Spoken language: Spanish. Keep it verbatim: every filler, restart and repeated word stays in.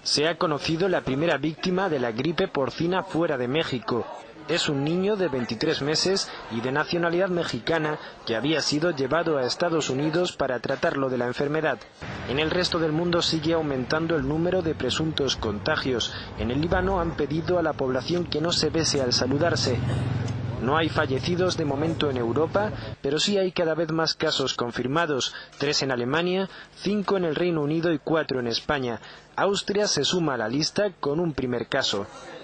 Se ha conocido la primera víctima de la gripe porcina fuera de México. Es un niño de veintitrés meses y de nacionalidad mexicana que había sido llevado a Estados Unidos para tratarlo de la enfermedad. En el resto del mundo sigue aumentando el número de presuntos contagios. En el Líbano han pedido a la población que no se bese al saludarse. No hay fallecidos de momento en Europa, pero sí hay cada vez más casos confirmados, tres en Alemania, cinco en el Reino Unido y cuatro en España. Austria se suma a la lista con un primer caso.